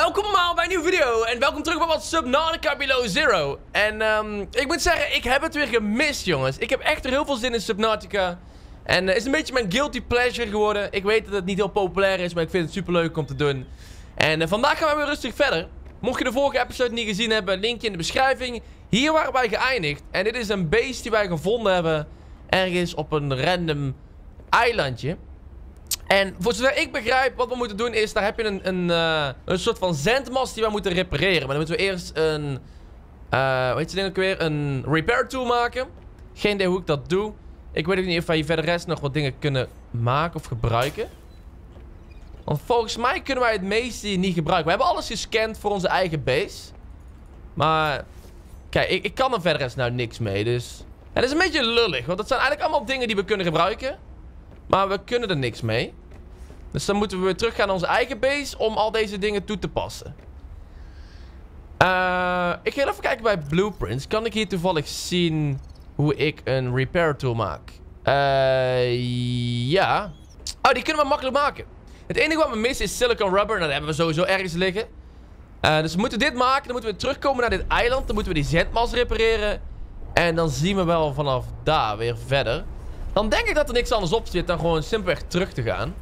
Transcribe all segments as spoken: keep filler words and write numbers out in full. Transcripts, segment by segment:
Welkom allemaal bij een nieuwe video en welkom terug bij wat Subnautica Below Zero. En um, ik moet zeggen, ik heb het weer gemist, jongens. Ik heb echt er heel veel zin in Subnautica. En het uh, is een beetje mijn guilty pleasure geworden. Ik weet dat het niet heel populair is, maar ik vind het super leuk om te doen. En uh, vandaag gaan we weer rustig verder. Mocht je de vorige episode niet gezien hebben, linkje in de beschrijving. Hier waren wij geëindigd. En dit is een beest die wij gevonden hebben ergens op een random eilandje. En voor zover ik begrijp, wat we moeten doen is, daar heb je een, een, uh, een soort van zendmast die we moeten repareren. Maar dan moeten we eerst een, uh, hoe heet ze ding ook weer, een repair tool maken. Geen idee hoe ik dat doe. Ik weet ook niet of wij verder rest nog wat dingen kunnen maken of gebruiken. Want volgens mij kunnen wij het meeste niet gebruiken. We hebben alles gescand voor onze eigen base. Maar, kijk, ik, ik kan er verder rest nou niks mee, dus... Ja, dat is een beetje lullig, want dat zijn eigenlijk allemaal dingen die we kunnen gebruiken. Maar we kunnen er niks mee. Dus dan moeten we weer terug gaan naar onze eigen base om al deze dingen toe te passen. Uh, ik ga even kijken bij blueprints. Kan ik hier toevallig zien hoe ik een repair tool maak? Uh, ja. Oh, die kunnen we makkelijk maken. Het enige wat we missen is silicon rubber. Nou, dat hebben we sowieso ergens liggen. Uh, dus we moeten dit maken. Dan moeten we terugkomen naar dit eiland. Dan moeten we die zendmast repareren. En dan zien we wel vanaf daar weer verder. Dan denk ik dat er niks anders op zit dan gewoon simpelweg terug te gaan.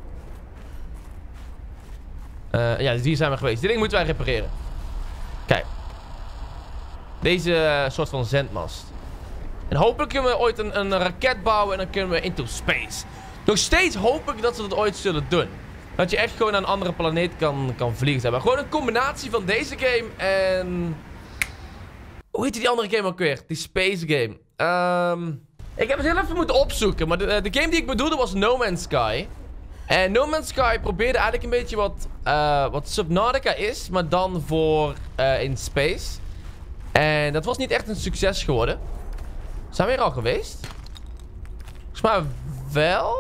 Uh, ja, dus hier zijn we geweest. Dit ding moeten wij repareren. Kijk. Deze uh, soort van zendmast. En hopelijk kunnen we ooit een, een raket bouwen en dan kunnen we into space. Nog steeds hoop ik dat ze dat ooit zullen doen. Dat je echt gewoon naar een andere planeet kan, kan vliegen. Zeg maar. Gewoon een combinatie van deze game en... Hoe heet die andere game ook weer? Die space game. Um... Ik heb het heel even moeten opzoeken, maar de, de game die ik bedoelde was No Man's Sky. En No Man's Sky probeerde eigenlijk een beetje wat, uh, wat Subnautica is, maar dan voor uh, in space. En dat was niet echt een succes geworden. Zijn we hier al geweest? Volgens mij wel.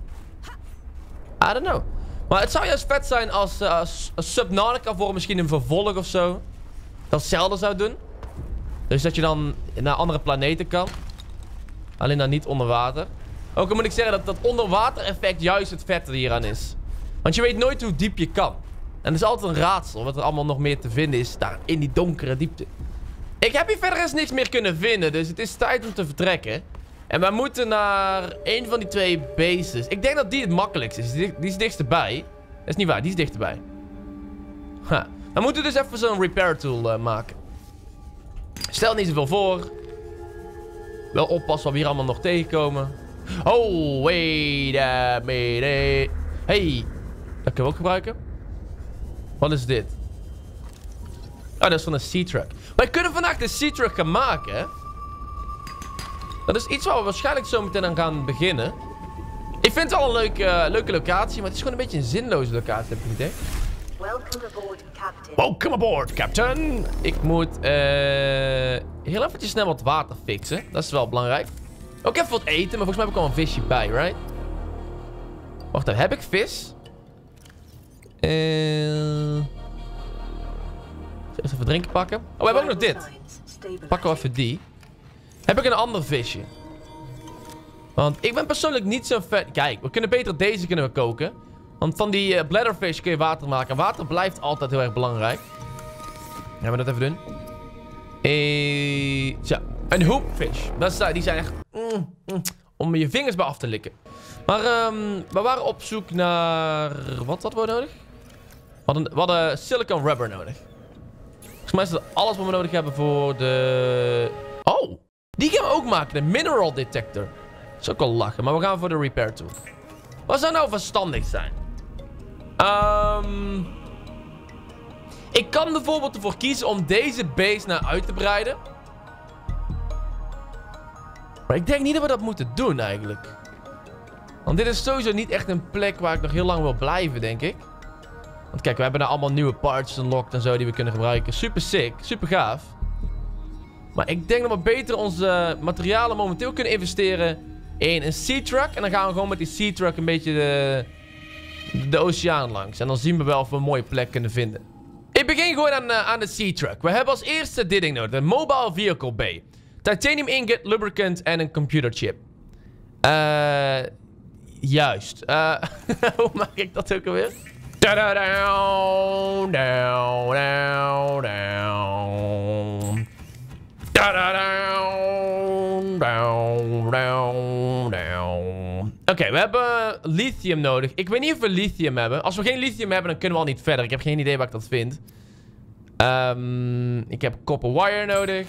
I don't know. Maar het zou juist vet zijn als, uh, als, als Subnautica voor misschien een vervolg of zo datzelfde zou doen. Dus dat je dan naar andere planeten kan. Alleen dan niet onder water. Ook al moet ik zeggen dat dat onderwater effect juist het vette hieraan is. Want je weet nooit hoe diep je kan. En het is altijd een raadsel wat er allemaal nog meer te vinden is daar in die donkere diepte. Ik heb hier verder eens niks meer kunnen vinden. Dus het is tijd om te vertrekken. En wij moeten naar een van die twee bases. Ik denk dat die het makkelijkst is. Die, die is dichterbij. Dat is niet waar, die is dichterbij. Ha. Dan moeten we dus even zo'n repair tool uh, maken. Stel niet zoveel voor. Wel oppassen wat we hier allemaal nog tegenkomen. Oh, wait a minute. Hey. Dat kunnen we ook gebruiken. Wat is dit? Oh, dat is van een sea truck. Wij kunnen vandaag de sea truck gaan maken. Dat is iets waar we waarschijnlijk zo meteen aan gaan beginnen. Ik vind het wel een leuke, leuke locatie. Maar het is gewoon een beetje een zinloze locatie, heb ik het idee. Welcome aboard, Captain. Welcome aboard, Captain. Ik moet uh, heel eventjes snel wat water fixen. Dat is wel belangrijk. Ook even wat eten, maar volgens mij heb ik al een visje bij, right? Wacht even, heb ik vis? Uh... Even drinken pakken. Oh, we hebben ook nog dit. Pakken we even die. Heb ik een ander visje? Want ik ben persoonlijk niet zo vet. Kijk, we kunnen beter deze kunnen we koken. Want van die uh, bladderfish kun je water maken. Water blijft altijd heel erg belangrijk. Gaan we dat even doen. E zo, een hoopfish. Dat is, uh, die zijn echt... Mm, mm, om je vingers bij af te likken. Maar um, we waren op zoek naar... Wat hadden we nodig? We hadden, we hadden silicon rubber nodig. Volgens mij is dat alles wat we nodig hebben voor de... Oh, die gaan we ook maken. De mineral detector. Dat is ook wel lachen. Maar we gaan voor de repair tool. Wat zou nou verstandig zijn? Um, ik kan bijvoorbeeld ervoor kiezen om deze base naar uit te breiden. Maar ik denk niet dat we dat moeten doen eigenlijk. Want dit is sowieso niet echt een plek waar ik nog heel lang wil blijven, denk ik. Want kijk, we hebben nou allemaal nieuwe parts unlocked en zo die we kunnen gebruiken. Super sick, super gaaf. Maar ik denk dat we beter onze materialen momenteel kunnen investeren in een sea truck. En dan gaan we gewoon met die sea truck een beetje de... de oceaan langs. En dan zien we wel of we een mooie plek kunnen vinden. Ik begin gewoon aan, uh, aan de sea truck. We hebben als eerste dit ding nodig. De mobile vehicle bay. Titanium ingot, lubricant en een computer chip. Eh... Uh, juist. Uh, hoe maak ik dat ook alweer? Da-da-down, down, down, down. Da-da-down, down, down, down. Oké, okay, we hebben lithium nodig. Ik weet niet of we lithium hebben. Als we geen lithium hebben, dan kunnen we al niet verder. Ik heb geen idee waar ik dat vind. Um, ik heb copper wire nodig.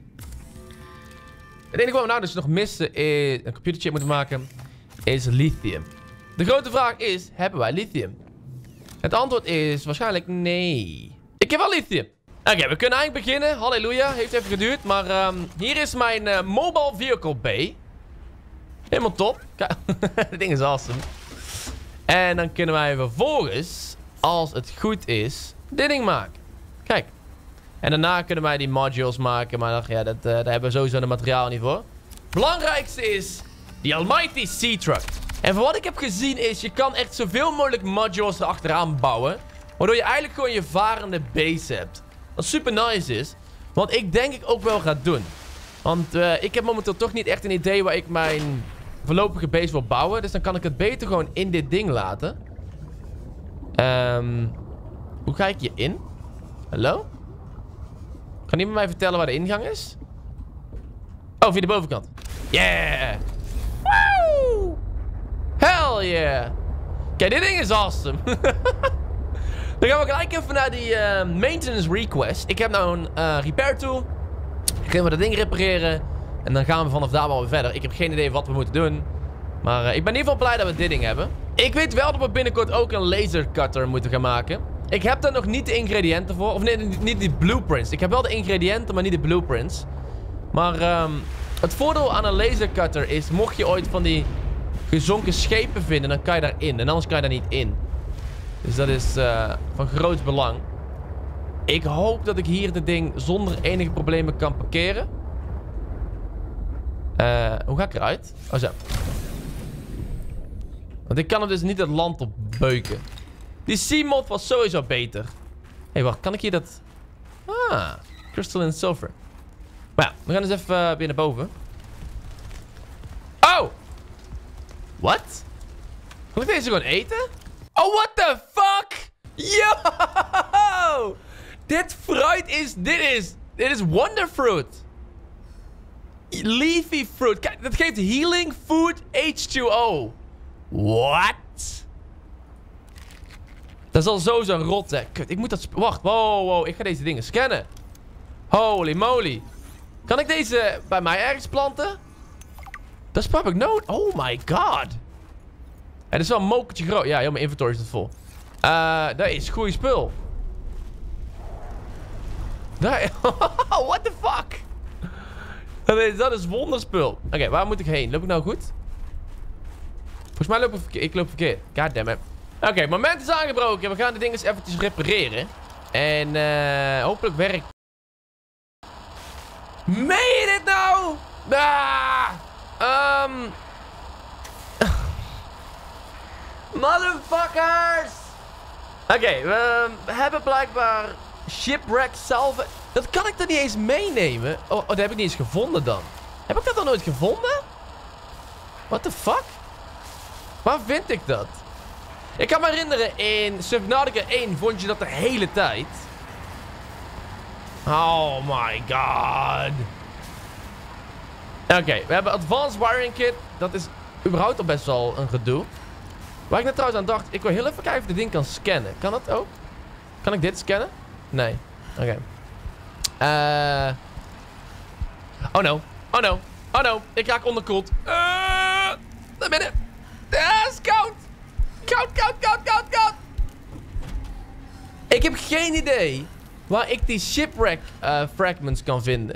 Het enige wat we nou dus nog missen is... een computerchip moeten maken. Is lithium. De grote vraag is, hebben wij lithium? Het antwoord is waarschijnlijk nee. Ik heb wel lithium. Oké, okay, we kunnen eigenlijk beginnen. Halleluja, heeft even geduurd. Maar um, hier is mijn uh, mobile vehicle bay. Helemaal top. Kijk, dit ding is awesome. En dan kunnen wij vervolgens, als het goed is, dit ding maken. Kijk. En daarna kunnen wij die modules maken. Maar ja, dat, uh, daar hebben we sowieso de materiaal niet voor. Belangrijkste is die almighty Sea-Truck. En voor wat ik heb gezien is, je kan echt zoveel mogelijk modules erachteraan bouwen. Waardoor je eigenlijk gewoon je varende base hebt. Wat super nice is. Wat ik denk ik ook wel ga doen. Want uh, ik heb momenteel toch niet echt een idee waar ik mijn voorlopige base wil bouwen. Dus dan kan ik het beter gewoon in dit ding laten. Um, hoe ga ik hierin? Hallo? Kan iemand mij vertellen waar de ingang is? Oh, via de bovenkant. Yeah! Woo! Hell yeah! Kijk, dit ding is awesome. Dan gaan we gelijk even naar die uh, maintenance request. Ik heb nou een uh, repair tool. Ik ga dat ding repareren. En dan gaan we vanaf daar wel weer verder. Ik heb geen idee wat we moeten doen. Maar uh, ik ben in ieder geval blij dat we dit ding hebben. Ik weet wel dat we binnenkort ook een laser cutter moeten gaan maken. Ik heb daar nog niet de ingrediënten voor. Of nee, niet die blueprints. Ik heb wel de ingrediënten, maar niet de blueprints. Maar um, het voordeel aan een laser cutter is, mocht je ooit van die gezonken schepen vinden, dan kan je daarin. En anders kan je daar niet in. Dus dat is uh, van groot belang. Ik hoop dat ik hier dit ding zonder enige problemen kan parkeren. Uh, hoe ga ik eruit? Oh zo. Want ik kan hem dus niet het land op beuken. Die C-mod was sowieso beter. Hé, hey, wacht. Kan ik hier dat... Ah, crystal en silver. Maar ja, we gaan eens even uh, weer naar boven. Oh! Wat? Kan ik deze gewoon eten? Oh, what the fuck? Yo! Dit fruit is... Dit is... Dit is wonderfruit. Leafy fruit. Kijk, dat geeft healing food H two O. What? Dat is al sowieso rot, hè. Kut, ik moet dat... Wacht, wow, wow. Ik ga deze dingen scannen. Holy moly. Kan ik deze bij mij ergens planten? Dat is public note. Oh my god. Het is wel een mokertje groot. Ja, heel mijn inventory is het vol. Uh, dat is goeie spul. Daar... What the fuck? Dat is, dat is wonderspul. Oké, okay, waar moet ik heen? Loop ik nou goed? Volgens mij loop ik verkeerd. Ik loop verkeerd. Goddammit. Oké, okay, moment is aangebroken. We gaan de dingen eens eventjes repareren. En uh, hopelijk werkt. Meen je dit nou? Ah, um... Motherfuckers! Oké, okay, we, we hebben blijkbaar shipwreck salve. Dat kan ik dan niet eens meenemen. Oh, oh, dat heb ik niet eens gevonden dan. Heb ik dat dan nooit gevonden? What the fuck? Waar vind ik dat? Ik kan me herinneren, in Subnautica één vond je dat de hele tijd. Oh my god. Oké, okay, we hebben Advanced Wiring Kit. Dat is überhaupt al best wel een gedoe. Waar ik net trouwens aan dacht, ik wil heel even kijken of dit ding kan scannen. Kan dat ook? Kan ik dit scannen? Nee. Oké. Okay. Uh... Oh no. Oh no. Oh no. Ik raak onderkoeld. Uh... Naar binnen. Ah, het is koud. Koud, koud, koud, koud, koud. Ik heb geen idee waar ik die shipwreck uh, fragments kan vinden.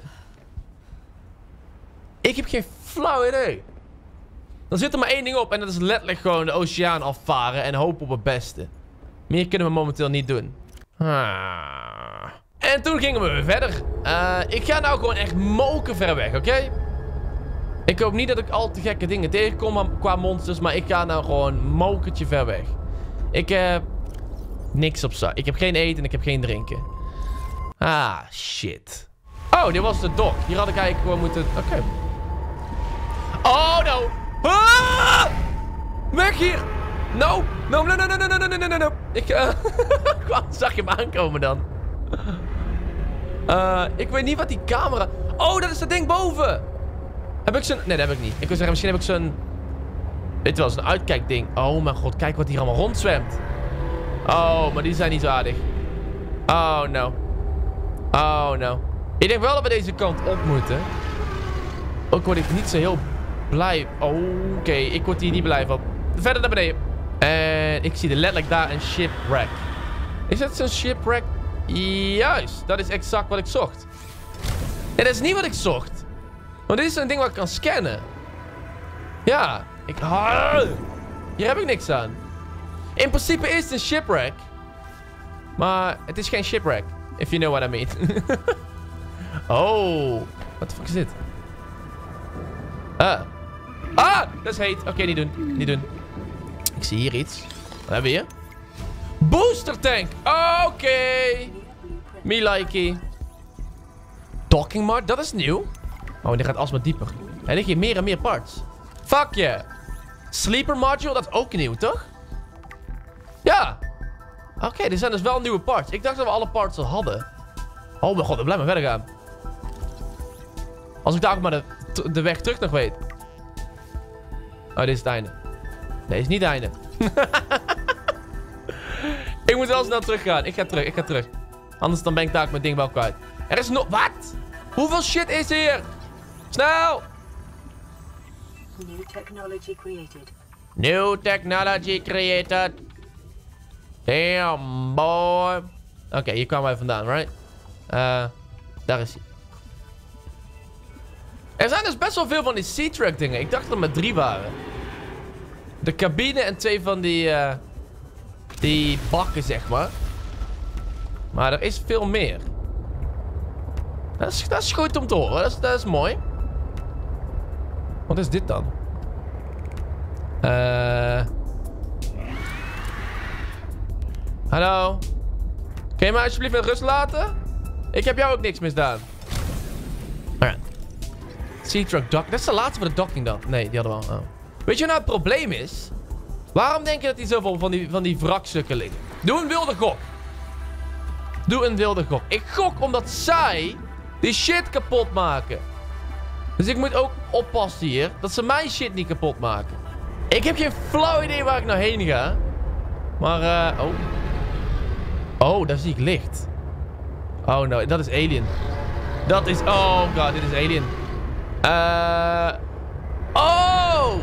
Ik heb geen flauw idee. Dan zit er maar één ding op en dat is letterlijk gewoon de oceaan afvaren en hopen op het beste. Meer kunnen we momenteel niet doen. Ah. En toen gingen we weer verder. Uh, ik ga nou gewoon echt moken ver weg, oké? Okay? Ik hoop niet dat ik al te gekke dingen tegenkom qua monsters, maar ik ga nou gewoon mokertje ver weg. Ik heb niks op zak. Ik heb geen eten en ik heb geen drinken. Ah, shit. Oh, dit was de dock. Hier had ik eigenlijk gewoon moeten... Oké. Okay. Oh, no. Ah! Weg hier. No! No, no, no, no, no, no, no, no, no, no. Ik, uh, zag je hem aankomen dan? Uh, ik weet niet wat die camera... Oh, dat is dat ding boven! Heb ik zo'n... Nee, dat heb ik niet. Ik wil zeggen, misschien heb ik zo'n... Weet je wel, zo'n uitkijkding. Oh mijn god, kijk wat hier allemaal rondzwemt. Oh, maar die zijn niet zo aardig. Oh, no. Oh, no. Ik denk wel dat we deze kant op moeten. Ook word ik niet zo heel blij... Oh, oké, okay. Ik word hier niet blij van. Verder naar beneden. En ik zie er letterlijk daar een shipwreck. Is dat zo'n shipwreck? Juist, dat is exact wat ik zocht. En dat is niet wat ik zocht. Want dit is een ding wat ik kan scannen. Ja, ik... Hier heb ik niks aan. In principe is het een shipwreck. Maar het is geen shipwreck. If you know what I mean. Oh, wat de fuck is dit? Ah. Ah, dat is heet. Oké, okay, niet doen. Niet doen. Ik zie hier iets. Wat hebben we hier? Booster tank. Oké. Okay. Me likey. Docking mart, dat is nieuw. Oh, die gaat alsmaar dieper. En ik hier meer en meer parts. Fuck yeah. Sleeper module, dat is ook nieuw, toch? Ja. Oké, okay, er zijn dus wel nieuwe parts. Ik dacht dat we alle parts al hadden. Oh mijn god, dan blijf maar verder gaan. Als ik daar ook maar de, de weg terug nog weet. Oh, dit is het einde. Nee, dit is niet het einde. Ik moet wel snel terug gaan. Ik ga terug, ik ga terug. Anders dan ben ik daar ook mijn ding wel kwijt. Er is nog... Wat? Hoeveel shit is hier? Snel! New technology created. New technology created. Damn, boy. Oké, okay, hier kwamen wij vandaan, right? Uh, daar is hij. Er zijn dus best wel veel van die Sea-Track dingen. Ik dacht dat er maar drie waren. De cabine en twee van die... Uh, die bakken, zeg maar. Maar er is veel meer. Dat is, dat is goed om te horen. Dat is, dat is mooi. Wat is dit dan? Eh... Uh... Hallo? Kun je mij alsjeblieft met rust laten? Ik heb jou ook niks misdaan. Alright. Sea-Truck dock. Dat is de laatste voor de docking dan. Nee, die hadden we al. Oh. Weet je wat nou het probleem is? Waarom denk je dat hij zoveel van die, van die wrakstukken liggen? Doe een wilde gok. Doe een wilde gok. Ik gok omdat zij die shit kapot maken. Dus ik moet ook oppassen hier. Dat ze mijn shit niet kapot maken. Ik heb geen flauw idee waar ik nou heen ga. Maar, eh... Uh, oh. Oh, daar zie ik licht. Oh, no. Dat is Alien. Dat is... Oh, god. Dit is Alien. Eh... Uh, oh!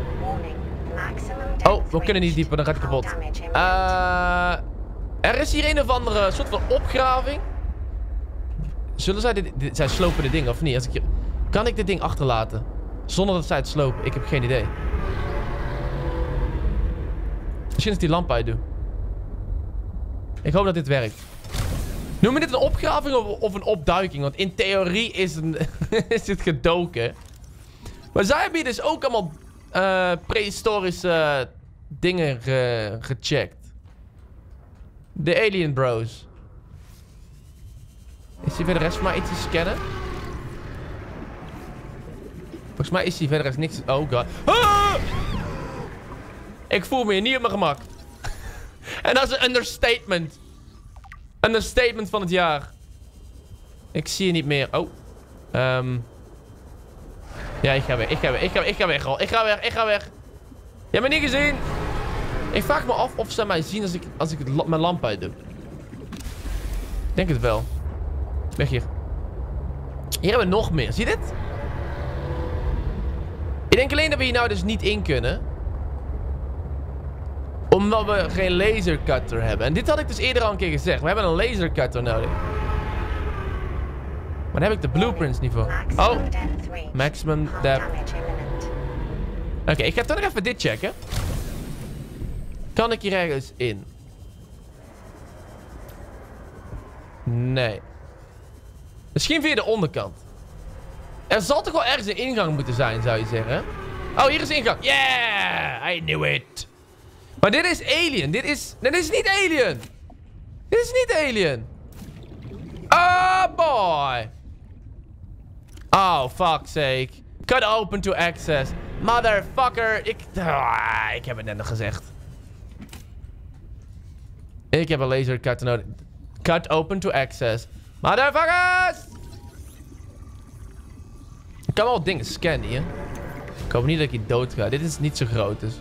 Oh, we kunnen niet dieper. Dan gaat hij kapot. Eh... Uh, er is hier een of andere soort van opgraving. Zullen zij dit... dit zij slopen dit ding, of niet? Als ik hier, kan ik dit ding achterlaten? Zonder dat zij het slopen? Ik heb geen idee. Misschien is die lamp uit doen. Ik hoop dat dit werkt. Noem je dit een opgraving of, of een opduiking? Want in theorie is, een is dit gedoken. Maar zij hebben hier dus ook allemaal uh, prehistorische dingen ge gecheckt. De Alien Bros. Is hier verder rest voor mij iets te scannen? Volgens mij is hier verder rest niks... Oh god. Ah! Ik voel me hier niet op mijn gemak. En dat is een understatement. Een understatement van het jaar. Ik zie je niet meer. Oh. Um. Ja, ik ga weg. Ik ga weg. Ik ga, ik ga weg al. Ik ga weg. Ik ga weg. Je hebt me niet gezien. Ik vraag me af of ze mij zien als ik, als ik het, mijn lamp uit doe. Ik denk het wel. Weg hier. Hier hebben we nog meer. Zie je dit? Ik denk alleen dat we hier nou dus niet in kunnen. Omdat we geen lasercutter hebben. En dit had ik dus eerder al een keer gezegd. We hebben een lasercutter nodig. Maar daar heb ik de blueprints niet voor. Oh. Maximum depth. Oké, okay, ik ga toch nog even dit checken. Kan ik hier ergens in? Nee. Misschien via de onderkant. Er zal toch wel ergens een ingang moeten zijn, zou je zeggen. Oh, hier is de ingang. Yeah! I knew it. Maar dit is Alien. Dit is... Dit is niet Alien. Dit is niet Alien. Oh, boy. Oh, fuck's sake. Cut open to access. Motherfucker. Ik... Ah, ik heb het net nog gezegd. Ik heb een laser cut nodig. Cut open to access. Motherfuckers! Ik kan wel dingen scannen hier. Ik hoop niet dat ik hier dood ga. Dit is niet zo groot, dus.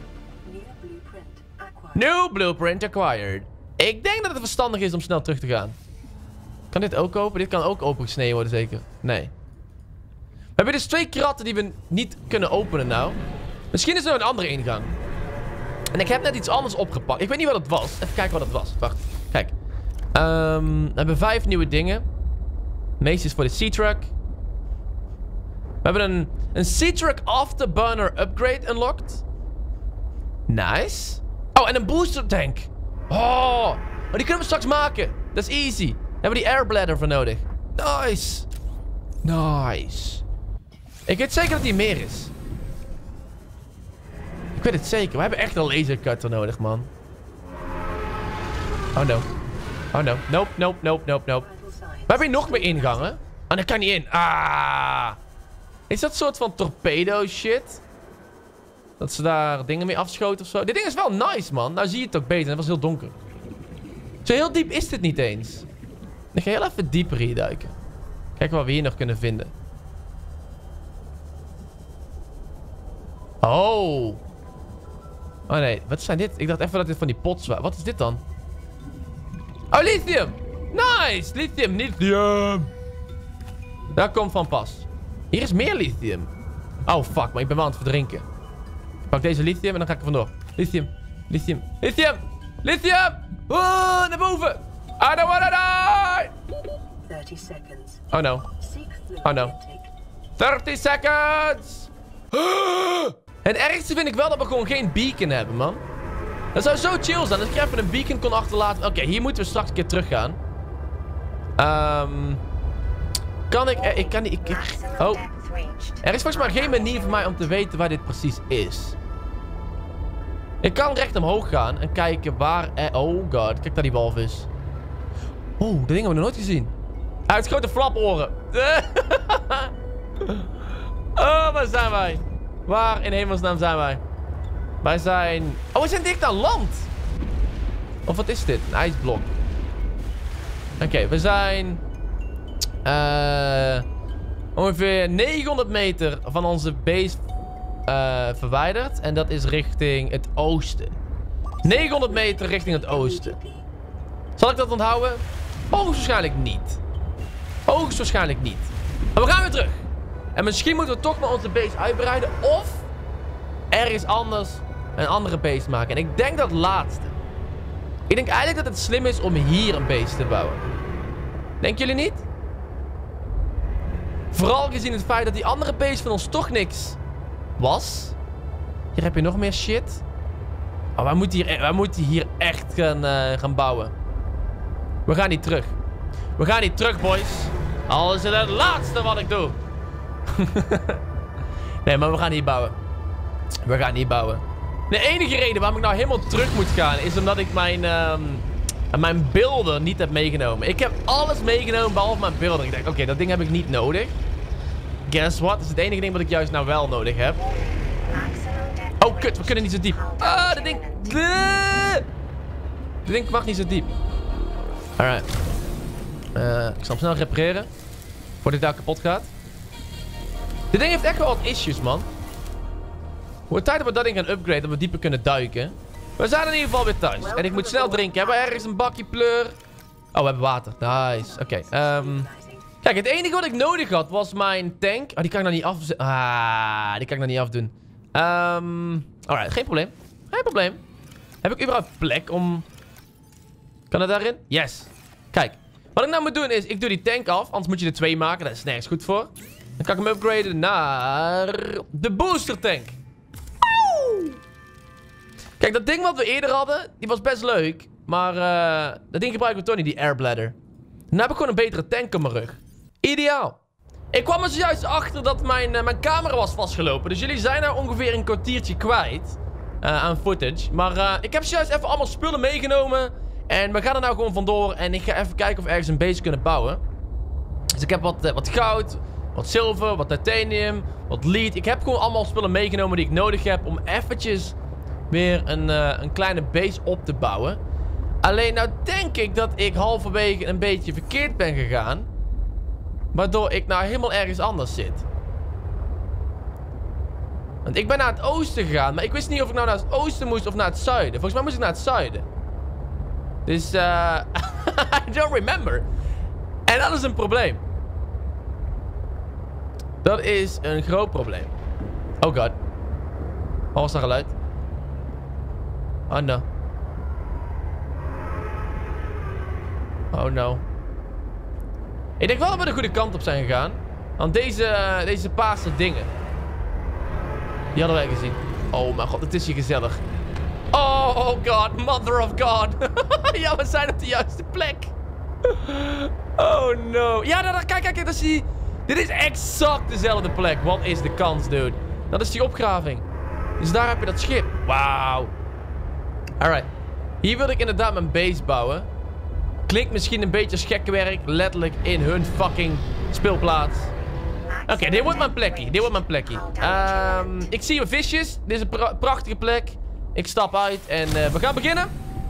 New blueprint acquired. Ik denk dat het verstandig is om snel terug te gaan. Kan dit ook open? Dit kan ook opengesneden worden, zeker? Nee. We hebben dus twee kratten die we niet kunnen openen nou. Misschien is er nog een andere ingang. En ik heb net iets anders opgepakt. Ik weet niet wat het was. Even kijken wat het was. Wacht. Kijk. Um, we hebben vijf nieuwe dingen. De meeste is voor de Sea-Truck. We hebben een, een Sea-Truck Afterburner upgrade unlocked. Nice. Oh, en een booster tank. Oh, oh, die kunnen we straks maken. Dat is easy. Daar hebben we die airbladder voor nodig. Nice. Nice. Ik weet zeker dat die meer is. Ik weet het zeker. We hebben echt een lasercutter nodig, man. Oh no. Oh no. Nope, nope, nope, nope, nope. We hebben hier nog meer ingangen. Oh, dat kan niet in. Ah. Is dat een soort van torpedo shit? Dat ze daar dingen mee afschoten of zo. Dit ding is wel nice, man. Nou zie je het ook beter. Het was heel donker. Zo heel diep is dit niet eens. Ik ga heel even dieper hier duiken. Kijken wat we hier nog kunnen vinden. Oh. Oh nee, wat zijn dit? Ik dacht even dat dit van die pots waren. Wat is dit dan? Oh, lithium. Nice. Lithium, lithium. Daar komt van pas. Hier is meer lithium. Oh, fuck. Maar ik ben wel aan het verdrinken. Ik pak deze lithium en dan ga ik er vandoor. Lithium. Lithium. Lithium. Lithium. Oh, naar boven. I don't wanna die. thirty seconds. Oh no. Oh no. thirty seconds. Het ergste vind ik wel dat we gewoon geen beacon hebben, man. Dat zou zo chill zijn als ik even een beacon kon achterlaten. Oké, okay, hier moeten we straks een keer terug gaan. Um, kan ik... Ik kan niet... Ik, ik, oh. Er is volgens mij geen manier voor mij om te weten waar dit precies is. Ik kan recht omhoog gaan en kijken waar... Er, oh god, kijk naar die walvis. Oh, dat ding hebben we nog nooit gezien. Hij heeft grote flaporen. Oh, waar zijn wij? Waar in hemelsnaam zijn wij? Wij zijn... Oh, we zijn dicht aan land. Of wat is dit? Een ijsblok. Oké, okay, we zijn... Uh, ongeveer negenhonderd meter van onze base uh, verwijderd. En dat is richting het oosten. negenhonderd meter richting het oosten. Zal ik dat onthouden? Hoogstwaarschijnlijk niet. Hoogstwaarschijnlijk niet. Maar we gaan weer terug. En misschien moeten we toch maar onze base uitbreiden. Of ergens anders een andere base maken. En ik denk dat laatste. Ik denk eigenlijk dat het slim is om hier een base te bouwen. Denken jullie niet? Vooral gezien het feit dat die andere base van ons toch niks was. Hier heb je nog meer shit. Oh, wij moeten hier, wij moeten hier echt gaan, uh, gaan bouwen. We gaan niet terug. We gaan niet terug, boys. Al is het het laatste wat ik doe. Nee, maar we gaan hier bouwen. We gaan hier bouwen. De enige reden waarom ik nou helemaal terug moet gaan is omdat ik mijn, um, mijn beelden niet heb meegenomen. Ik heb alles meegenomen behalve mijn beelden. Ik denk, oké, okay, dat ding heb ik niet nodig. Guess what? Dat is het enige ding wat ik juist nou wel nodig heb. Oh, kut. We kunnen niet zo diep. Ah, dat ding... Dat ding mag niet zo diep. Alright. Uh, ik zal hem snel repareren. Voordat dit daar kapot gaat. Dit ding heeft echt wel wat issues, man. Hoe tijd dat we dat ding gaan upgraden, dat we dieper kunnen duiken. We zijn in ieder geval weer thuis. En ik moet snel drinken. Hebben we ergens een bakje pleur? Oh, we hebben water. Nice. Oké. Okay, um, kijk, het enige wat ik nodig had was mijn tank. Oh, die kan ik nog niet af... Ah, die kan ik nog niet afdoen. Um, alright, geen probleem. Geen probleem. Heb ik überhaupt plek om... Kan het daarin? Yes. Kijk. Wat ik nou moet doen is, ik doe die tank af. Anders moet je er twee maken. Dat is nergens goed voor. Dan kan ik hem upgraden naar... de booster tank. Kijk, dat ding wat we eerder hadden, die was best leuk. Maar uh, dat ding gebruiken we toch niet, die airbladder. Nu heb ik gewoon een betere tank op mijn rug. Ideaal. Ik kwam er zojuist achter dat mijn, uh, mijn camera was vastgelopen. Dus jullie zijn nou ongeveer een kwartiertje kwijt uh, aan footage. Maar uh, ik heb zojuist even allemaal spullen meegenomen. En we gaan er nou gewoon vandoor. En ik ga even kijken of we ergens een base kunnen bouwen. Dus ik heb wat, uh, wat goud, wat zilver, wat titanium, wat lead. Ik heb gewoon allemaal spullen meegenomen die ik nodig heb om eventjes... weer een, uh, een kleine base op te bouwen. Alleen nou denk ik dat ik halverwege een beetje verkeerd ben gegaan. Waardoor ik nou helemaal ergens anders zit. Want ik ben naar het oosten gegaan. Maar ik wist niet of ik nou naar het oosten moest of naar het zuiden. Volgens mij moest ik naar het zuiden. Dus eh... I don't remember. En dat is een probleem. Dat is een groot probleem. Oh god. Wat was dat geluid? Oh no. Oh no. Ik denk wel dat we de goede kant op zijn gegaan. Want deze, deze paarse dingen. Die hadden wij gezien. Oh mijn god, het is hier gezellig. Oh, oh god, mother of god. Ja, we zijn op de juiste plek. Oh no. Ja, nou, kijk, kijk, dat is die... Dit is exact dezelfde plek. Wat is de kans, dude? Dat is die opgraving. Dus daar heb je dat schip. Wauw. Alright. Hier wil ik inderdaad mijn base bouwen. Klinkt misschien een beetje als gekkenwerk. Letterlijk in hun fucking speelplaats. Oké, okay, dit wordt mijn plekje. Dit wordt mijn plekje. Um, ik zie mijn visjes. Dit is een pra prachtige plek. Ik stap uit en uh, we gaan beginnen.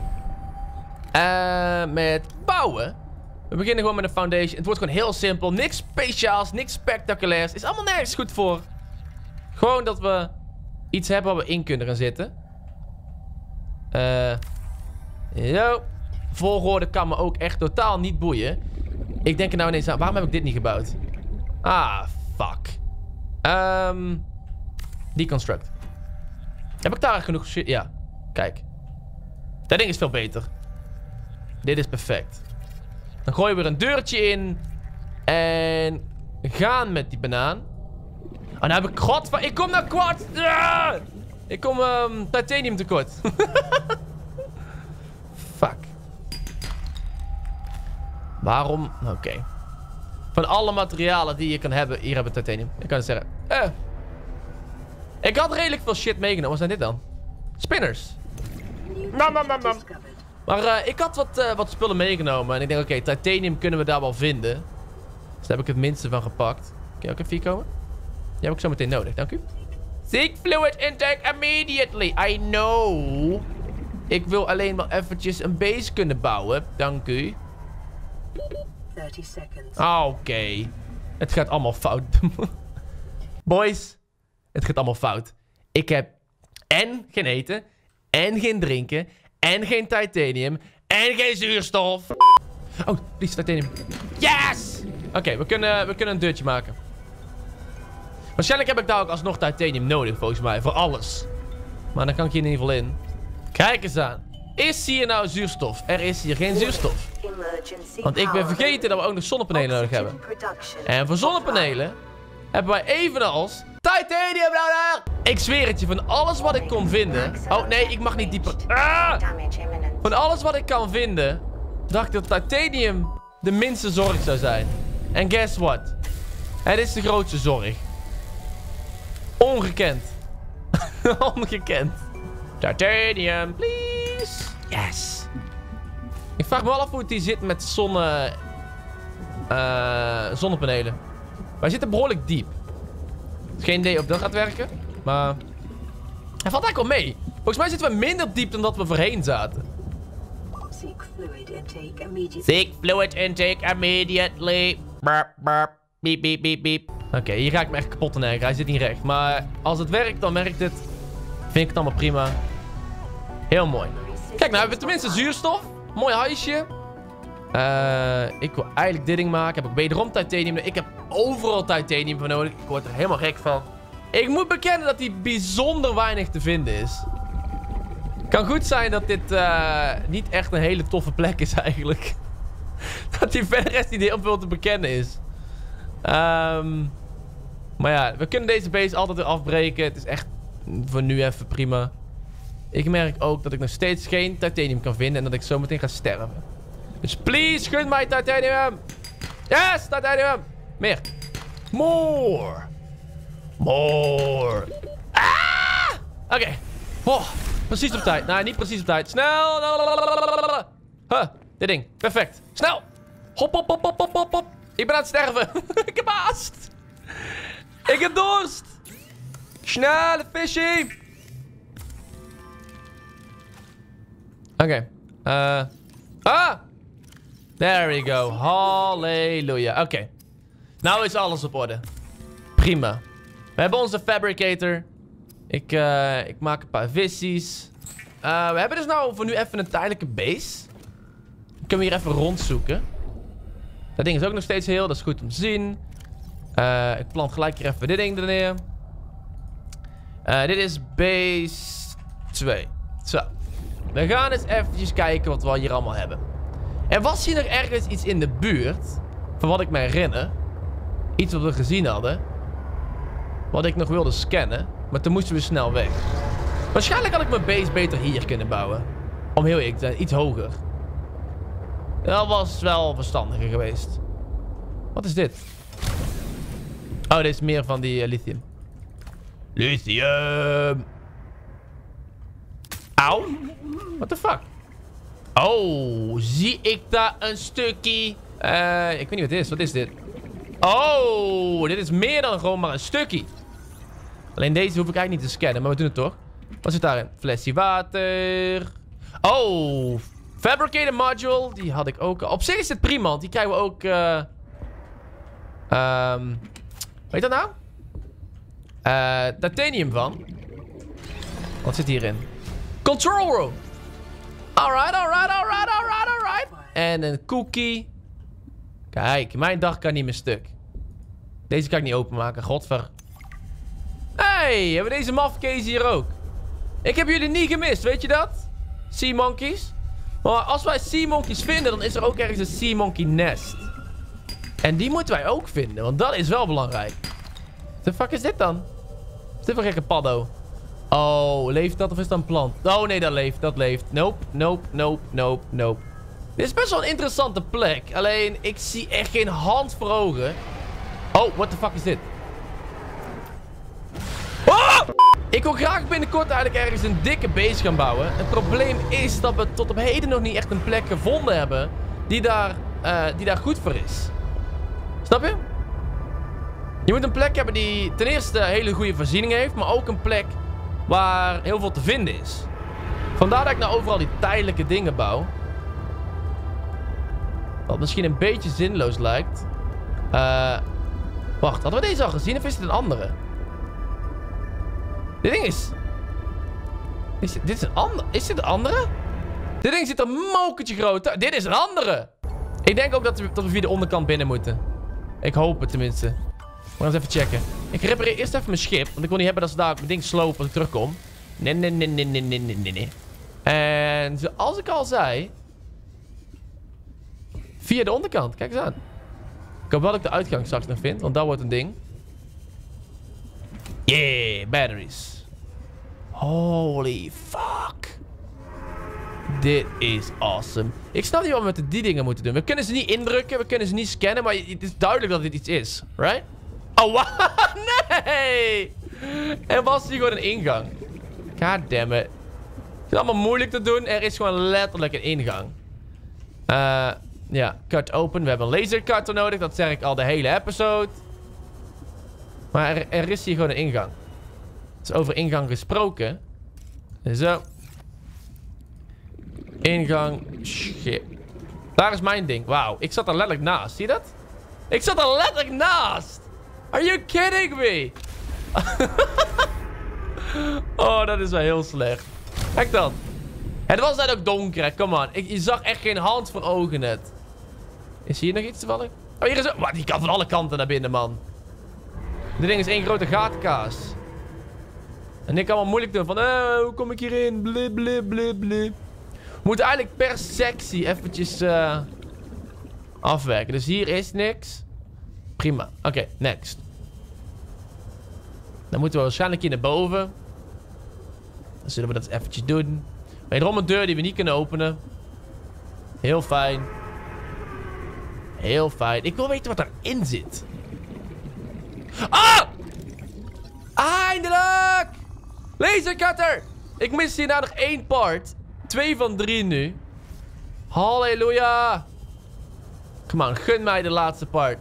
Uh, met bouwen. We beginnen gewoon met een foundation. Het wordt gewoon heel simpel. Niks speciaals, niks spectaculairs. Is allemaal nergens goed voor. Gewoon dat we iets hebben waar we in kunnen gaan zitten. Eh... Uh, yo. Volgorde kan me ook echt totaal niet boeien. Ik denk er nou ineens aan. Waarom heb ik dit niet gebouwd? Ah, fuck. Um, deconstruct. Heb ik daar genoeg shit? Ja. Kijk. Dat ding is veel beter. Dit is perfect. Dan gooien we er een deurtje in. En gaan met die banaan. Oh, nou heb ik... God, ik kom naar kwart. Ah! Ik kom um, titanium tekort. Fuck. Waarom? Oké. Okay. Van alle materialen die je kan hebben, hier hebben we titanium. Ik kan het zeggen. Eh. Ik had redelijk veel shit meegenomen. Wat zijn dit dan? Spinners. Nam, nam, nam, nam. Maar uh, ik had wat, uh, wat spullen meegenomen. En ik denk, oké, okay, titanium kunnen we daar wel vinden. Dus daar heb ik het minste van gepakt. Kun je ook even hier komen? Die heb ik zo meteen nodig, dank u. Seek fluid intake immediately. I know. Ik wil alleen maar eventjes een base kunnen bouwen. Dank u. thirty seconds. Oké. Okay. Het gaat allemaal fout. Boys. Het gaat allemaal fout. Ik heb en geen eten. En geen drinken. En geen titanium. En geen zuurstof. Oh, please, titanium. Yes! Oké, okay, we, kunnen, we kunnen een deurtje maken. Waarschijnlijk heb ik daar ook alsnog titanium nodig, volgens mij. Voor alles. Maar dan kan ik hier in ieder geval in. Kijk eens aan. Is hier nou zuurstof? Er is hier geen zuurstof. Want ik ben vergeten dat we ook nog zonnepanelen nodig hebben. En voor zonnepanelen hebben wij evenals titanium nodig. Ik zweer het je, van alles wat ik kon vinden... Oh nee, ik mag niet dieper... Ah! Van alles wat ik kan vinden... dacht ik dat titanium de minste zorg zou zijn. En guess what? Het is de grootste zorg. Ongekend. Ongekend. Titanium, please. Yes. Ik vraag me wel af hoe het hier zit met zonne... Uh, zonnepanelen. Wij zitten behoorlijk diep. Geen idee of dat gaat werken. Maar... hij valt eigenlijk wel mee. Volgens mij zitten we minder diep dan dat we voorheen zaten. Seek fluid intake immediately. Seek fluid intake immediately. Burp, burp. Beep, beep, beep, beep. Oké, okay, hier ga ik me echt kapot aan ergeren. Hij zit niet recht. Maar als het werkt, dan werkt het. Vind ik het allemaal prima. Heel mooi. Kijk, nou hebben we tenminste zuurstof. Mooi huisje. Uh, ik wil eigenlijk dit ding maken. Heb ik wederom titanium. Ik heb overal titanium voor nodig. Ik word er helemaal gek van. Ik moet bekennen dat die bijzonder weinig te vinden is. Kan goed zijn dat dit uh, niet echt een hele toffe plek is eigenlijk. Dat die verder rest niet heel veel te bekennen is. Um, maar ja, we kunnen deze base altijd weer afbreken. Het is echt voor nu even prima. Ik merk ook dat ik nog steeds geen titanium kan vinden. En dat ik zo meteen ga sterven. Dus please, gun mij titanium. Yes, titanium. Meer. More. More. Ah! Oké. Okay. Oh, precies op tijd. Nee, niet precies op tijd. Snel. Huh, dit ding. Perfect. Snel. Hop, hop, hop, hop, hop, hop, hop. Ik ben aan het sterven. Ik heb haast. Ik heb dorst. Snel, fishy. Oké. Okay. Uh, Ah! There we go. Halleluja. Oké. Okay. Nou is alles op orde. Prima. We hebben onze fabricator. Ik, uh, ik maak een paar visies. Uh, we hebben dus nou voor nu even een tijdelijke base. Dan kunnen we hier even rondzoeken. Dat ding is ook nog steeds heel. Dat is goed om te zien. Uh, ik plant gelijk hier even dit ding er neer. Uh, dit is base twee. Zo. We gaan eens eventjes kijken wat we hier allemaal hebben. Er was hier nog ergens iets in de buurt. Van wat ik me herinner. Iets wat we gezien hadden. Wat ik nog wilde scannen. Maar toen moesten we snel weg. Waarschijnlijk had ik mijn base beter hier kunnen bouwen. Om heel eerlijk te zijn. Iets hoger. Dat was wel verstandiger geweest. Wat is dit? Oh, dit is meer van die uh, lithium. Lithium. Auw. What the fuck? Oh, zie ik daar een stukje? Uh, ik weet niet wat dit is. Wat is dit? Oh, dit is meer dan gewoon maar een stukje. Alleen deze hoef ik eigenlijk niet te scannen, maar we doen het toch. Wat zit daarin? Flesje water. Oh, fabricator module. Die had ik ook. Op zich is het prima, want die krijgen we ook... Uh, um, weet je dat nou? Uh, titanium van. Wat zit hierin? Control room. Alright, alright, alright, alright, alright. En een cookie. Kijk, mijn dag kan niet meer stuk. Deze kan ik niet openmaken, godver. Hey, hebben we deze mafkees hier ook? Ik heb jullie niet gemist, weet je dat? Sea monkeys. Maar als wij sea monkeys vinden, dan is er ook ergens een sea monkey nest. En die moeten wij ook vinden, want dat is wel belangrijk. Wat de fuck is dit dan? Wat is dit voor gekke paddo? Oh, leeft dat of is dat een plant? Oh nee, dat leeft, dat leeft. Nope, nope, nope, nope, nope. Dit is best wel een interessante plek. Alleen, ik zie echt geen hand voor ogen. Oh, what the fuck is dit? Oh! Ik wil graag binnenkort eigenlijk ergens een dikke base gaan bouwen. Het probleem is dat we tot op heden nog niet echt een plek gevonden hebben die daar, uh, die daar goed voor is. Snap je? Je moet een plek hebben die ten eerste hele goede voorzieningen heeft, maar ook een plek waar heel veel te vinden is. Vandaar dat ik nou overal die tijdelijke dingen bouw. Wat misschien een beetje zinloos lijkt. Uh, wacht, hadden we deze al gezien of is dit een andere? Dit ding is... is dit, dit is een andere? Is dit een andere? Dit ding zit een mokertje groot. Dit is een andere. Ik denk ook dat we, dat we via de onderkant binnen moeten. Ik hoop het tenminste. We gaan eens even checken. Ik repareer eerst even mijn schip. Want ik wil niet hebben dat ze daar mijn ding slopen als ik terugkom. Nee, nee, nee, nee, nee, nee, nee, nee. En zoals ik al zei... Via de onderkant. Kijk eens aan. Ik hoop wel dat ik de uitgang straks nog vind. Want dat wordt een ding. Yeah, batteries. Holy fuck. Dit is awesome. Ik snap niet wat we met die dingen moeten doen. We kunnen ze niet indrukken. We kunnen ze niet scannen. Maar het is duidelijk dat dit iets is. Right? Oh, wow. Nee. Er was hier gewoon een ingang. God damn it. Het is allemaal moeilijk te doen. Er is gewoon letterlijk een ingang. Uh, ja, cut open. We hebben een lasercutter nodig. Dat zeg ik al de hele episode. Maar er, er is hier gewoon een ingang. Dus over ingang gesproken. Zo. Ingang. Shit. Daar is mijn ding. Wauw. Ik zat er letterlijk naast. Zie je dat? Ik zat er letterlijk naast. Are you kidding me? Oh, dat is wel heel slecht. Kijk dan. Het was net ook donker. Come on. Ik, je zag echt geen hand voor ogen net. Is hier nog iets toevallig? Oh, hier is ook... Die kan van alle kanten naar binnen, man. Dit ding is één grote gatenkaas. En ik kan wel moeilijk doen van... Uh, hoe kom ik hierin? Blip, blip, blip, blip. We moeten eigenlijk per sectie eventjes... Uh, afwerken. Dus hier is niks. Prima. Oké, okay, next. Dan moeten we waarschijnlijk hier naar boven. Dan zullen we dat eventjes doen. Wederom een deur die we niet kunnen openen. Heel fijn. Heel fijn. Ik wil weten wat erin zit. Ah! Eindelijk! Lasercutter! Ik mis hier nou nog één part. Twee van drie nu. Halleluja! Come on, gun mij de laatste part.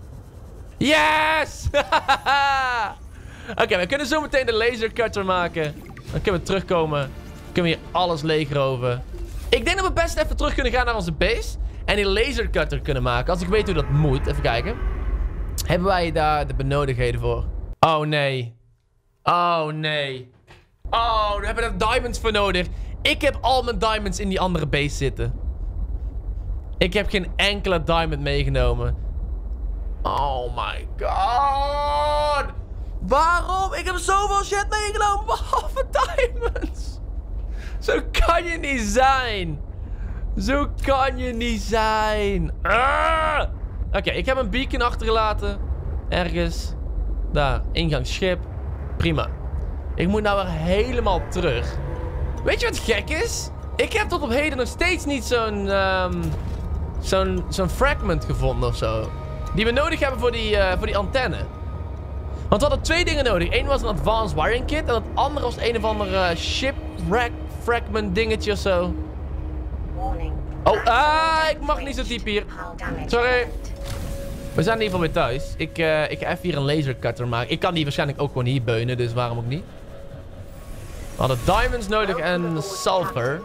Yes! Oké, okay, we kunnen zo meteen de lasercutter maken. Dan kunnen we terugkomen. Dan kunnen we hier alles leegroven. Ik denk dat we best even terug kunnen gaan naar onze base. En die lasercutter kunnen maken. Als ik weet hoe dat moet. Even kijken. Hebben wij daar de benodigdheden voor? Oh nee. Oh nee. Oh, we hebben er diamonds voor nodig. Ik heb al mijn diamonds in die andere base zitten. Ik heb geen enkele diamond meegenomen. Oh my god. Waarom? Ik heb zoveel shit meegenomen. Behalve diamonds. Zo kan je niet zijn. Zo kan je niet zijn. Ah! Oké, okay, ik heb een beacon achtergelaten. Ergens. Daar, ingangsschip. Prima. Ik moet nou weer helemaal terug. Weet je wat gek is? Ik heb tot op heden nog steeds niet zo'n... Um, zo'n zo'n fragment gevonden of zo. Die we nodig hebben voor die, uh, voor die antenne. Want we hadden twee dingen nodig. Eén was een advanced wiring kit. En het andere was een of andere shipwreck fragment dingetje of zo. Oh, ah, ik mag niet zo diep hier. Sorry. We zijn in ieder geval weer thuis. Ik, uh, ik ga even hier een lasercutter maken. Ik kan die waarschijnlijk ook gewoon hier beunen, dus waarom ook niet. We hadden diamonds nodig en sulfur.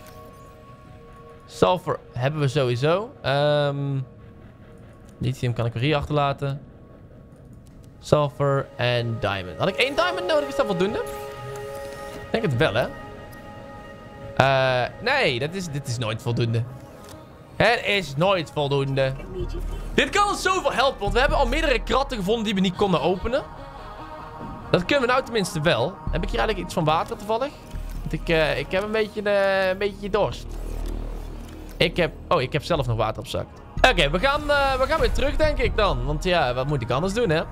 Sulfur hebben we sowieso. Um, lithium kan ik weer hier achterlaten. Sulfur en diamond. Had ik één diamond nodig? Is dat voldoende? Ik denk het wel, hè? Uh, nee, dat is, dit is nooit voldoende. Het is nooit voldoende. Dit kan ons zoveel helpen, want we hebben al meerdere kratten gevonden die we niet konden openen. Dat kunnen we nou tenminste wel. Heb ik hier eigenlijk iets van water toevallig? Want ik, uh, ik heb een beetje, uh, een beetje dorst. Ik heb... Oh, ik heb zelf nog water op zak. Oké, okay, we, gaan, uh, we gaan weer terug, denk ik dan. Want ja, wat moet ik anders doen, hè? Uh,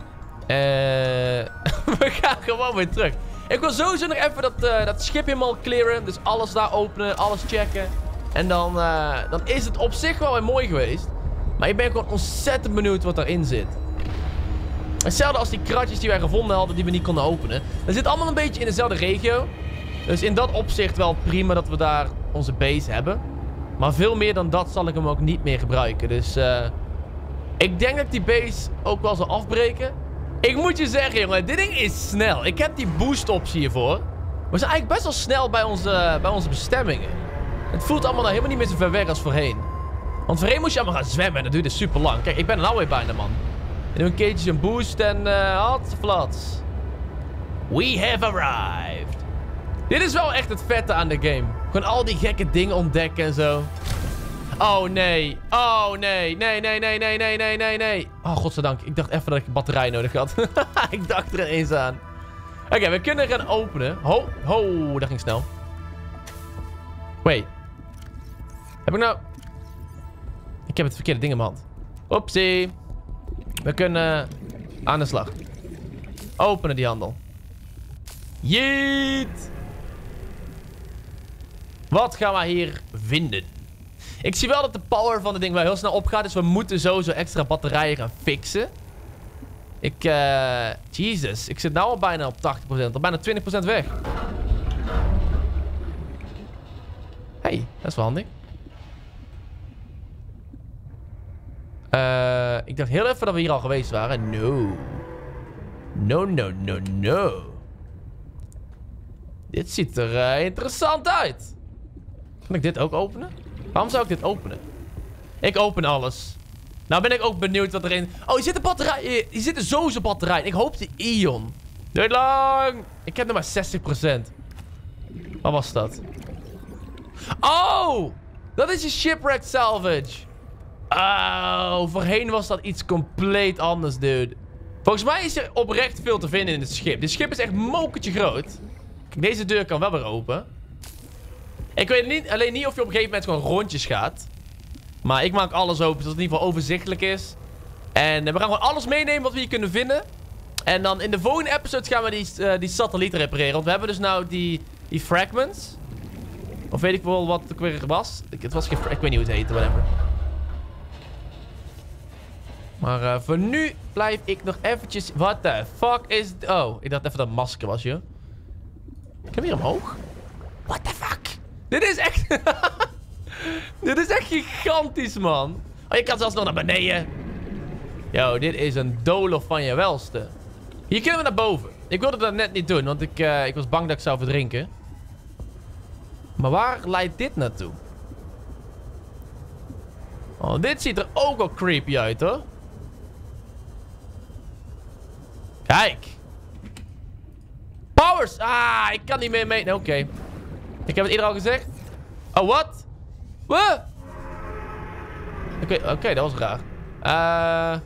we gaan gewoon weer terug. Ik wil sowieso nog even dat, uh, dat schip helemaal clearen. Dus alles daar openen, alles checken. En dan, uh, dan is het op zich wel weer mooi geweest. Maar ik ben gewoon ontzettend benieuwd wat erin zit. Hetzelfde als die kratjes die wij gevonden hadden die we niet konden openen. Dat zit allemaal een beetje in dezelfde regio. Dus in dat opzicht wel prima dat we daar onze base hebben. Maar veel meer dan dat zal ik hem ook niet meer gebruiken. Dus uh, ik denk dat ik die base ook wel zal afbreken. Ik moet je zeggen, jongen, dit ding is snel. Ik heb die boost optie hiervoor. We zijn eigenlijk best wel snel bij onze, bij onze bestemmingen. Het voelt allemaal nou helemaal niet meer zo ver weg als voorheen. Want voorheen moest je allemaal gaan zwemmen en dat duurde super lang. Kijk, ik ben er nou weer bijna, man. Ik doe een keertje een boost en uh, hotflats. We have arrived. Dit is wel echt het vette aan de game. Gewoon al die gekke dingen ontdekken en zo. Oh nee. Oh nee. Nee, nee, nee, nee, nee, nee, nee, nee. Oh, godzijdank. Ik dacht even dat ik batterij nodig had. Ik dacht er ineens aan. Oké, okay, we kunnen gaan openen. Ho, ho, dat ging snel. Wait. Heb ik nou... Ik heb het verkeerde ding in mijn hand. Oepsie. We kunnen aan de slag. Openen die handel. Jeet. Wat gaan we hier vinden? Ik zie wel dat de power van het ding wel heel snel opgaat. Dus we moeten sowieso extra batterijen gaan fixen. Ik, uh... Jesus. Ik zit nou al bijna op tachtig procent. Al bijna twintig procent weg. Hey, dat is wel handig. Uh, ik dacht heel even dat we hier al geweest waren. No. No, no, no, no. Dit ziet er uh, interessant uit. Kan ik dit ook openen? Waarom zou ik dit openen? Ik open alles. Nou ben ik ook benieuwd wat erin... Oh, hier zit een batterij. Hier zit sowieso batterij. Ik hoop die Ion. Duurt lang. Ik heb nog maar zestig procent. Wat was dat? Oh! Dat is je shipwreck salvage. Oh, voorheen was dat iets compleet anders, dude. Volgens mij is er oprecht veel te vinden in het schip. Dit schip is echt mokertje groot. Kijk, deze deur kan wel weer open. Ik weet niet, alleen niet of je op een gegeven moment gewoon rondjes gaat. Maar ik maak alles open, zodat het in ieder geval overzichtelijk is. En we gaan gewoon alles meenemen wat we hier kunnen vinden. En dan in de volgende episode gaan we die, uh, die satelliet repareren. Want we hebben dus nou die, die fragments. Of weet ik wel wat het weer was. Ik, het was geen, ik weet niet hoe het heette, whatever. Maar uh, voor nu blijf ik nog eventjes... What the fuck is... Oh, ik dacht even dat het masker was, joh. Ik heb hier omhoog. What the fuck? Dit is echt... Dit is echt gigantisch, man. Oh, je kan zelfs nog naar beneden. Yo, dit is een doolhof van je welste. Hier kunnen we naar boven. Ik wilde dat net niet doen, want ik, uh, ik was bang dat ik zou verdrinken. Maar waar leidt dit naartoe? Oh, dit ziet er ook wel creepy uit, hoor. Kijk. Powers. Ah, ik kan niet meer mee. Nee, oké. Okay. Ik heb het eerder al gezegd. Oh, wat? Wat? Oké, okay, okay, dat was raar. Uh...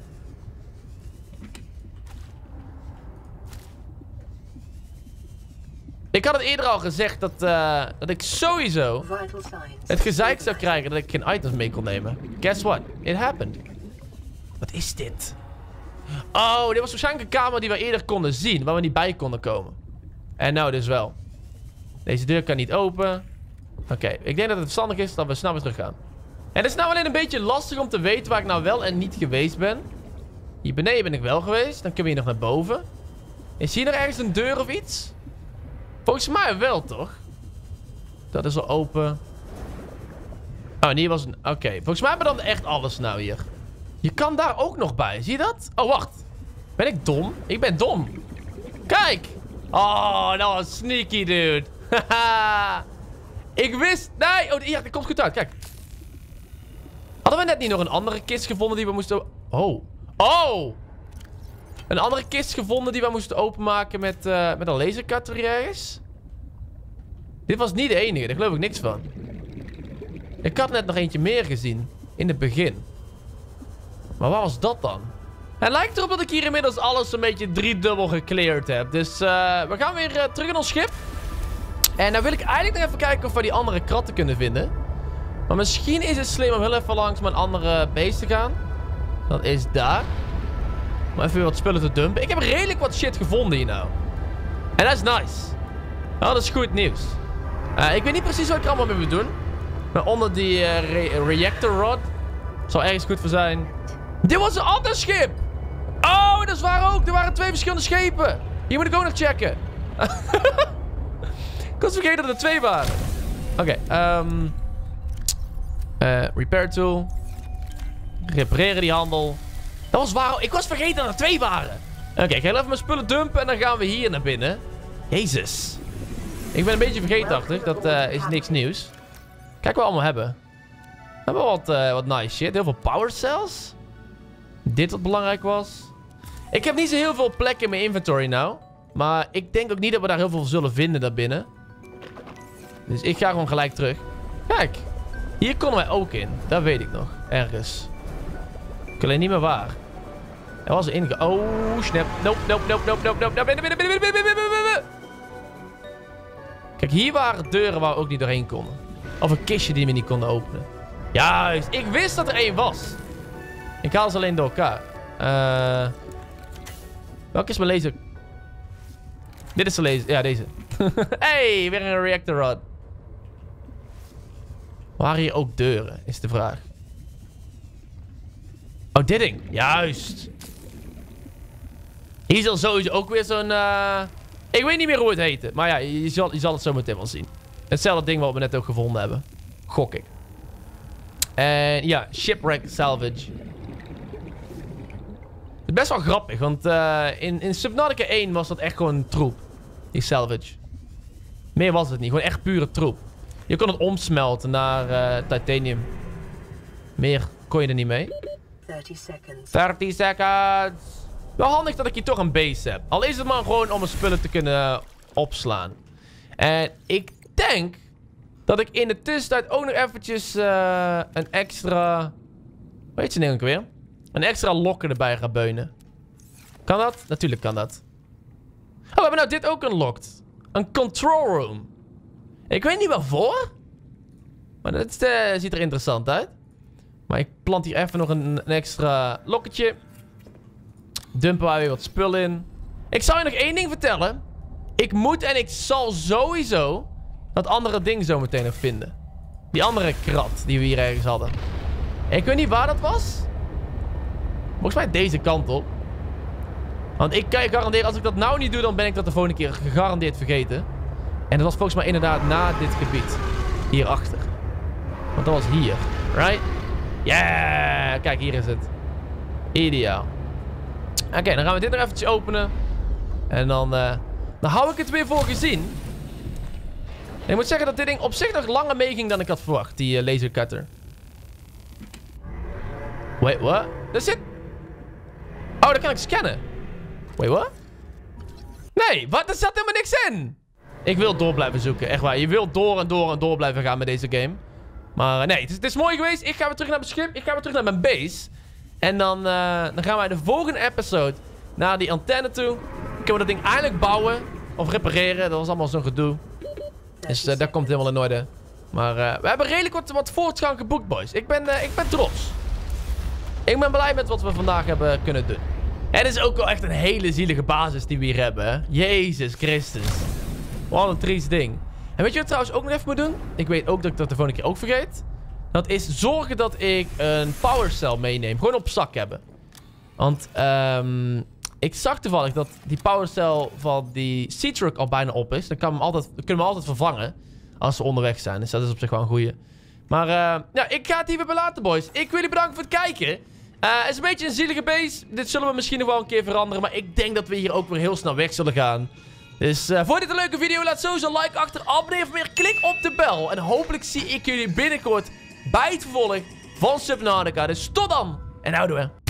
Ik had het eerder al gezegd dat, uh, dat ik sowieso het gezeik zou krijgen dat ik geen items mee kon nemen. Guess what? It happened. Wat is dit? Oh, dit was waarschijnlijk een kamer die we eerder konden zien, waar we niet bij konden komen. En nou dus wel. Deze deur kan niet open. Oké, okay, ik denk dat het verstandig is dat we snel weer terug gaan. En het is nou alleen een beetje lastig om te weten waar ik nou wel en niet geweest ben. Hier beneden ben ik wel geweest. Dan kunnen we hier nog naar boven. Is hier nog ergens een deur of iets? Volgens mij wel, toch? Dat is al open. Oh, en hier was een... Oké, okay. Volgens mij hebben we dan echt alles nou hier. Je kan daar ook nog bij. Zie je dat? Oh, wacht. Ben ik dom? Ik ben dom. Kijk. Oh, dat was sneaky, dude. Haha. Ik wist... Nee. Oh, ja, dat komt goed uit. Kijk. Hadden we net niet nog een andere kist gevonden die we moesten... Oh. Oh. Een andere kist gevonden die we moesten openmaken met, uh, met een lasercutter ergens. Dit was niet de enige. Daar geloof ik niks van. Ik had net nog eentje meer gezien. In het begin. Maar waar was dat dan? Het lijkt erop dat ik hier inmiddels alles een beetje driedubbel gecleared heb. Dus uh, we gaan weer uh, terug in ons schip. En dan wil ik eigenlijk nog even kijken of we die andere kratten kunnen vinden. Maar misschien is het slim om heel even langs mijn andere base te gaan. Dat is daar. Om even weer wat spullen te dumpen. Ik heb redelijk wat shit gevonden hier nou. En dat is nice. Nou, dat is goed nieuws. Uh, ik weet niet precies wat ik er allemaal mee moet doen. Maar onder die uh, re reactor rod. Zal ergens goed voor zijn. Dit was een ander schip. Oh, dat is waar ook. Er waren twee verschillende schepen. Hier moet ik ook nog checken. Ik was vergeten dat er twee waren. Oké. Okay, um, uh, repair tool. Repareren die handel. Dat was waar. Ik was vergeten dat er twee waren. Oké, okay, ik ga even mijn spullen dumpen en dan gaan we hier naar binnen. Jezus. Ik ben een beetje vergeetachtig. Dat uh, is niks nieuws. Kijk wat we allemaal hebben. We hebben wat, uh, wat nice shit. Heel veel power cells. Dit wat belangrijk was. Ik heb niet zo heel veel plek in mijn inventory nou. Maar ik denk ook niet dat we daar heel veel zullen vinden daarbinnen. Dus ik ga gewoon gelijk terug. Kijk. Hier konden wij ook in. Dat weet ik nog. Ergens. Ik alleen niet meer waar. Er was inge... Oh, snap. Nope, nope, nope, nope, nope, nope. Binnen, binnen, binnen, binnen, binnen, binnen. Kijk, hier waren deuren waar we ook niet doorheen konden. Of een kistje die we niet konden openen. Juist. Ik wist dat er één was. Ik haal ze alleen door elkaar. Uh, welke is mijn laser? Dit is de laser. Ja, deze. Hey, weer een reactor rod. Waren hier ook deuren, is de vraag. Oh, dit ding. Juist. Hier zal sowieso ook weer zo'n... Uh... Ik weet niet meer hoe het heette. Maar ja, je zal, je zal het zo meteen wel zien. Hetzelfde ding wat we net ook gevonden hebben. Gok ik. En ja, shipwreck salvage. Het is best wel grappig, want uh, in, in Subnautica één was dat echt gewoon troep. Die salvage. Meer was het niet, gewoon echt pure troep. Je kon het omsmelten naar uh, titanium. Meer kon je er niet mee. thirty seconds. dertig seconds. Wel handig dat ik hier toch een base heb. Al is het maar gewoon om mijn spullen te kunnen opslaan. En ik denk dat ik in de tussentijd ook nog eventjes uh, een extra... Weet je ding ook weer? Een extra lokker erbij ga beunen. Kan dat? Natuurlijk kan dat. Oh, we hebben nou dit ook unlocked. Een control room. Ik weet niet waarvoor. Maar het uh, ziet er interessant uit. Maar ik plant hier even nog een, een extra lokketje. Dumpen wij weer wat spullen in. Ik zal je nog één ding vertellen. Ik moet en ik zal sowieso dat andere ding zo meteen nog vinden. Die andere krat die we hier ergens hadden. Ik weet niet waar dat was. Volgens mij deze kant op. Want ik kan je garanderen, als ik dat nou niet doe, dan ben ik dat de volgende keer gegarandeerd vergeten. En dat was volgens mij inderdaad na dit gebied. Hierachter. Want dat was hier. Right? Yeah! Kijk, hier is het. Ideaal. Oké, okay, dan gaan we dit nog eventjes openen. En dan, uh, dan hou ik het weer voor gezien. En ik moet zeggen dat dit ding op zich nog langer meeging dan ik had verwacht. Die uh, lasercutter. Wait, what? Daar zit... Oh, daar kan ik scannen. Wait, what? Nee, wat? Er zat helemaal niks in. Ik wil door blijven zoeken. Echt waar. Je wilt door en door en door blijven gaan met deze game. Maar uh, nee, het is, het is mooi geweest. Ik ga weer terug naar mijn schip. Ik ga weer terug naar mijn base. En dan, uh, dan gaan wij de volgende episode naar die antenne toe. Dan kunnen we dat ding eindelijk bouwen. Of repareren. Dat was allemaal zo'n gedoe. Dus uh, dat komt helemaal in orde. Maar uh, we hebben redelijk wat, wat voortgang geboekt, boys. Ik ben, uh, ik ben trots. Ik ben blij met wat we vandaag hebben kunnen doen. Het is ook wel echt een hele zielige basis die we hier hebben, hè? Jezus Christus. Wat een triest ding. En weet je wat ik trouwens ook nog even moet doen? Ik weet ook dat ik dat de volgende keer ook vergeet. Dat is zorgen dat ik een power cell meeneem. Gewoon op zak hebben. Want um, ik zag toevallig dat die power cell van die Sea Truck al bijna op is. Dan, kan hem altijd, dan kunnen we hem altijd vervangen. Als ze onderweg zijn. Dus dat is op zich wel een goeie. Maar uh, ja, ik ga het hier weer belaten, boys. Ik wil jullie bedanken voor het kijken. Uh, het is een beetje een zielige base. Dit zullen we misschien nog wel een keer veranderen. Maar ik denk dat we hier ook weer heel snel weg zullen gaan. Dus uh, vond je dit een leuke video? Laat sowieso een like achter. Abonneer voor meer. Klik op de bel. En hopelijk zie ik jullie binnenkort bij het vervolg van Subnautica. Dus tot dan. En houdoe.